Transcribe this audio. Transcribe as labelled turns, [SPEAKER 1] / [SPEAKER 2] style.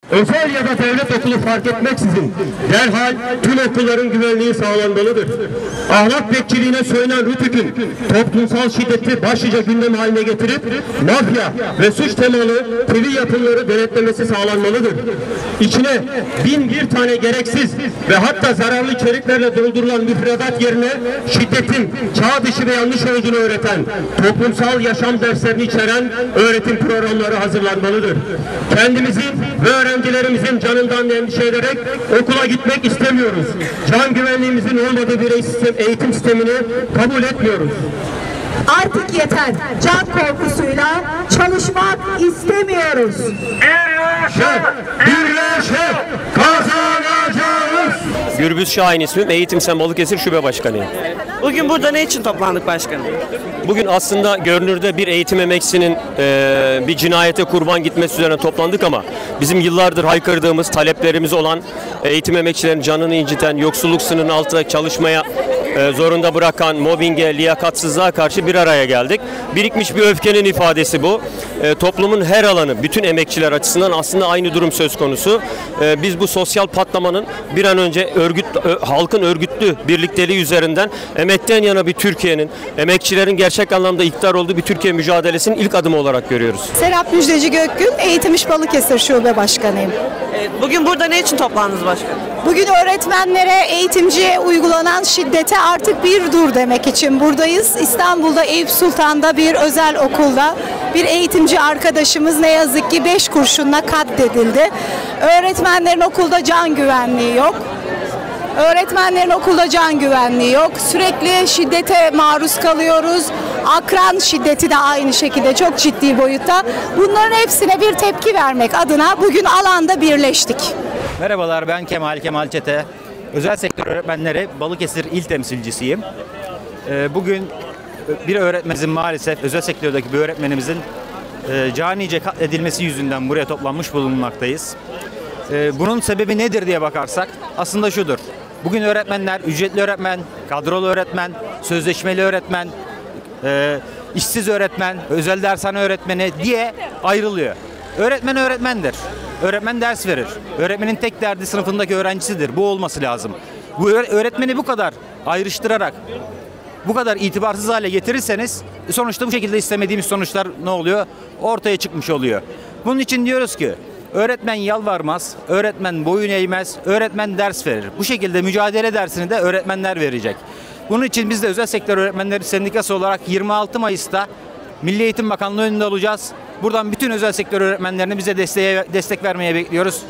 [SPEAKER 1] Özel ya da devlet okulu fark etmeksizin derhal tüm okulların güvenliği sağlanmalıdır. Ahlak bekçiliğine söylenen Rütük'ün toplumsal şiddeti başlıca gündem haline getirip mafya ve suç temalı TV yapımları denetlemesi sağlanmalıdır. İçine 1001 tane gereksiz ve hatta zararlı içeriklerle doldurulan müfredat yerine şiddetin çağ dışı ve yanlış olduğunu öğreten, toplumsal yaşam derslerini içeren öğretim programları hazırlanmalıdır. Kendimizi ve öğrencilerimizin canından endişe ederek okula gitmek istemiyoruz. Can güvenliğimizin olmadığı bir eğitim sistemini kabul etmiyoruz.
[SPEAKER 2] Artık yeter. Can korkusuyla çalışmak istemiyoruz.
[SPEAKER 1] Birleşe kazanacağız.
[SPEAKER 3] Gürbüz Şahin ismim. Eğitim Sen Balıkesir Şube Başkanıyım.
[SPEAKER 4] Bugün burada ne için toplandık başkanım?
[SPEAKER 3] Bugün aslında görünürde bir eğitim emekçisinin bir cinayete kurban gitmesi üzerine toplandık ama bizim yıllardır haykırdığımız taleplerimiz olan eğitim emekçilerin canını inciten, yoksulluk sınırının altında çalışmaya zorunda bırakan, mobbinge, liyakatsızlığa karşı bir araya geldik. Birikmiş bir öfkenin ifadesi bu. Toplumun her alanı, bütün emekçiler açısından aslında aynı durum söz konusu. Biz bu sosyal patlamanın bir an önce halkın örgütlü birlikteliği üzerinden emekten yana bir Türkiye'nin, emekçilerin gerçek anlamda iktidar olduğu bir Türkiye mücadelesinin ilk adımı olarak görüyoruz.
[SPEAKER 5] Serap Müjdeci Gökgün, Eğitim İş Balıkesir Şube Başkanıyım.
[SPEAKER 4] Bugün burada ne için toplandınız başkanım?
[SPEAKER 5] Bugün öğretmenlere, eğitimciye uygulanan şiddete artık bir dur demek için buradayız. İstanbul'da Eyüp Sultan'da bir özel okulda bir eğitimci arkadaşımız ne yazık ki 5 kurşunla katledildi. Öğretmenlerin okulda can güvenliği yok. Öğretmenlerin okulda can güvenliği yok. Sürekli şiddete maruz kalıyoruz. Akran şiddeti de aynı şekilde çok ciddi boyutta. Bunların hepsine bir tepki vermek adına bugün alanda birleştik.
[SPEAKER 6] Merhabalar, ben Kemal Çete. Özel sektör öğretmenleri Balıkesir il temsilcisiyim. Bugün bir öğretmenimizin maalesef özel sektördeki bir öğretmenimizin canice katledilmesi yüzünden buraya toplanmış bulunmaktayız. Bunun sebebi nedir diye bakarsak aslında şudur. Bugün öğretmenler ücretli öğretmen, kadrolu öğretmen, sözleşmeli öğretmen, işsiz öğretmen, özel dershane öğretmeni diye ayrılıyor. Öğretmen öğretmendir. Öğretmen ders verir. Öğretmenin tek derdi sınıfındaki öğrencisidir. Bu olması lazım. Bu öğretmeni bu kadar ayrıştırarak, bu kadar itibarsız hale getirirseniz sonuçta bu şekilde istemediğimiz sonuçlar ne oluyor? Ortaya çıkmış oluyor. Bunun için diyoruz ki öğretmen yalvarmaz, öğretmen boyun eğmez, öğretmen ders verir. Bu şekilde mücadele dersini de öğretmenler verecek. Bunun için biz de Özel Sektör Öğretmenleri Sendikası olarak 26 Mayıs'ta Milli Eğitim Bakanlığı önünde olacağız. Buradan bütün özel sektör öğretmenlerini bize destek vermeye bekliyoruz.